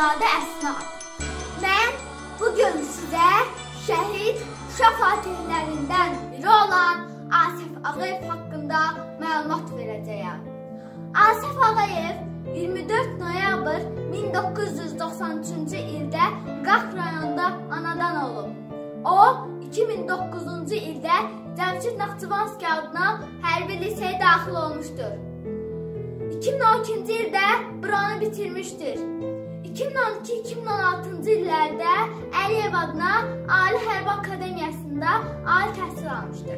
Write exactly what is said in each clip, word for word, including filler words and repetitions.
Azadə Əsnad. Mən bugün sizə şəhid Şuşa fatihlərindən biri olan Asif Ağayev haqqında məlumat verəcəyəm. Asif Ağayev iyirmi dörd noyabr min doqquz yüz doxsan üçüncü ildə Qax rayonunda anadan olub. O, iki min doqquzuncu ildə Cəmşid Naxçıvanski adına hərbi liseye daxil olmuşdur. iki min on ikinci ildə buranı bitirmişdir. iki min on iki iki min on altıncı illərdə Əliyev adına Ali Hərbi Akademiyasında ali təhsil almışdır.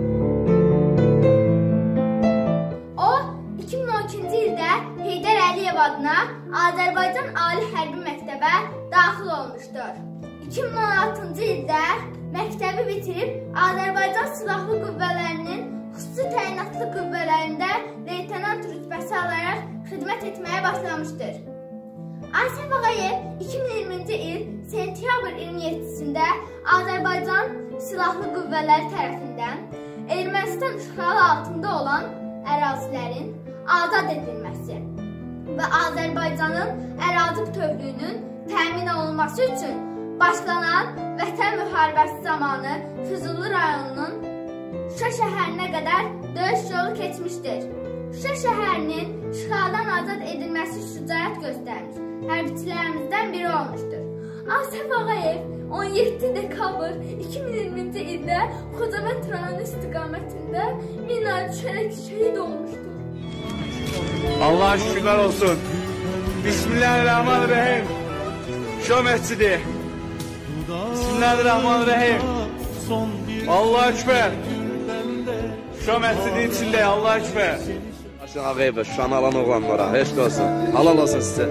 O, iki min on ikinci ildə Heydər Əliyev adına Azərbaycan Ali Hərbi Məktəbə daxil olmuşdur. iki min on altıncı ildə məktəbi bitirib Azərbaycan Silahlı Qüvvələrinin xüsusi təyinatlı qüvvələrində leytenant rütbəsi alaraq xidmət etməyə başlamışdır. Asif Ağayev iki min iyirminci il sentyabr iyirmi yeddisində Azərbaycan Silahlı Qüvvələri tərəfindən Ermənistan işğalı altında olan ərazilərin azad edilməsi və Azərbaycanın ərazi bütövlüyünün təmin olunması üçün başlanan Vətən müharibəsi zamanı Füzuli rayonunun Şuşa şəhərinə qədər döyüş yolu keçmişdir. Şuşa şəhərinin işğaldan azad edilməsi şücaət göstərmiş hərbiçilərimizdən biri olmuşdur. Asif Ağayev on yeddi dekabr iki min iyirminci ildə Xocavənd rayonu istiqamətində minaya düşərək şəhid olmuşdur. Allah'a şükürlər olsun. Bismillahirrahmanirrahim. Şuşa məscidi. Bismillahirrahmanirrahim. Allah'a şükür. Şuşa məscidi içində Allah'a şükür. Asif Ağayev, Şuşanı alan oğlanlara, eşq olsun. Halal olsun sizə.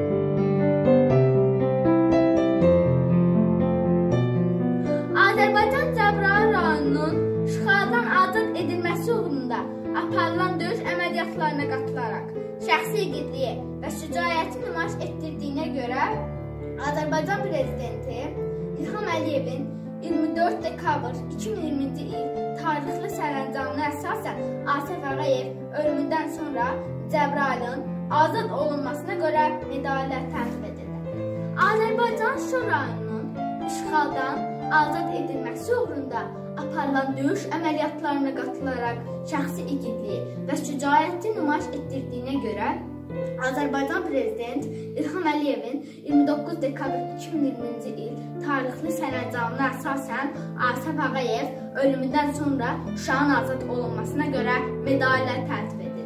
Azərbaycan Cəbrayıl rayonunun işğaldan azad edilməsi uğrunda aparılan döyüş əməliyyatlarına qatılaraq şəxsi igidliyi və şücaəti nümayiş etdirdiyinə görə Azərbaycan Prezidenti İlham Əliyevin iyirmi dörd dekabr iki min iyirminci il tarixli sərəncamına əsasən Asif Ağayev ölümündən sonra Cəbrayılın azad olunmasına görə medalilər təltif edildi. Azərbaycan Şuşa rayonunun işğaldan azad edilməsi uğrunda aparılan döyüş əməliyyatlarına qatılaraq şəxsi igidliyi və şücaəti nümayiş etdirdiyinə görə Azərbaycan Prezidenti İlham Əliyevin iyirmi doqquz dekabr iki min iyirminci il tarixli sərəncamına əsasən Asif Ağayev ölümündən sonra Şuşanın azad olunmasına görə medalilər təltif edildi.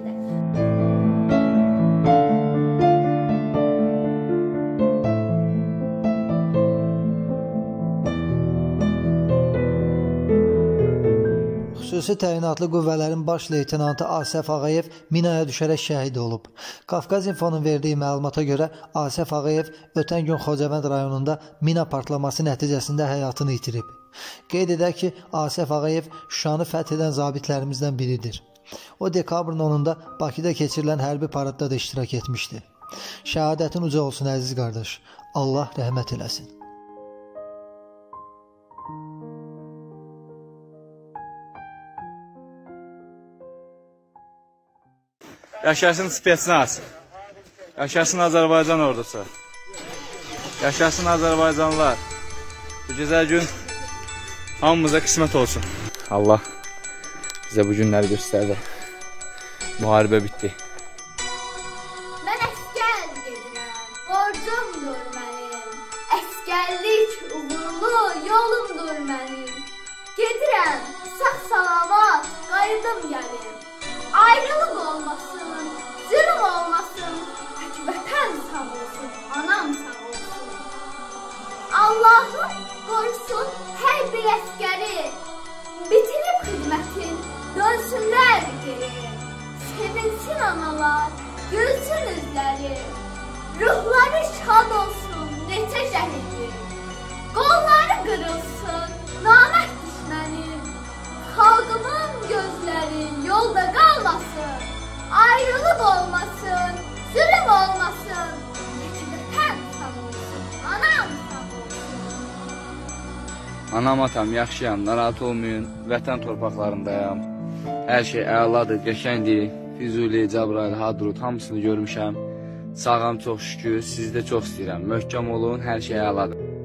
Xüsusi təyinatlı qüvvələrin baş leytenantı Asif Ağayev minaya düşərək şəhid olub. Qafqaz İnfonun verdiyi məlumata görə Asif Ağayev ötən gün Xocavənd rayonunda mina partlaması nəticəsində həyatını itirib. Qeyd edək ki, Asif Ağayev Şuşanı fəth edən zabitlərimizdən biridir. O dekabrın onunda Bakıda keçirilən hərbi paradda da iştirak etmişdi. Şəhadətin uca olsun əziz qardaş. Allah rəhmət eləsin. Yaşasın Spetsnaz. Yaşasın Azərbaycan ordusu. Yaşasın Azərbaycanlılar. Bu gözəl gün hamımıza qismət olsun. Allah bizə bu günləri göstərdi. Müharibə bitdi. Mən əskər gedirəm, borcumdur mənim. Əskərlik uğurlu yolumdur mənim. Gedirəm, sağ salamat, qayıdım gəlim. Ayrılıq olmasın, zülm olmasın, tək vətən sağ olsun, anam sağ olsun. Allahım qorusun hər bir əskəri, bitirib xidmətin, dönsünlər geri. Sevinsin analar, gülsün üzləri, ruhları şad olsun, neçə şəhidin. Qolları qırılsın, namərd düşmənin, xalqımın gözləri yolda qalmasın, ayrılıq olmasın, zülm olmasın, tək vətən sağ olsun, anam sağ olsun. Anam, atam, yaxşıyam, narahat olmayın, vətən torpaqlarındayam. Hər şey əladır, qəşəngdir. Füzuli, Cəbrayıl, Hadrut hamısını görmüşəm. Sağam çox şükür, sizi də çox istəyirəm. Möhkəm olun, hər şey əladır.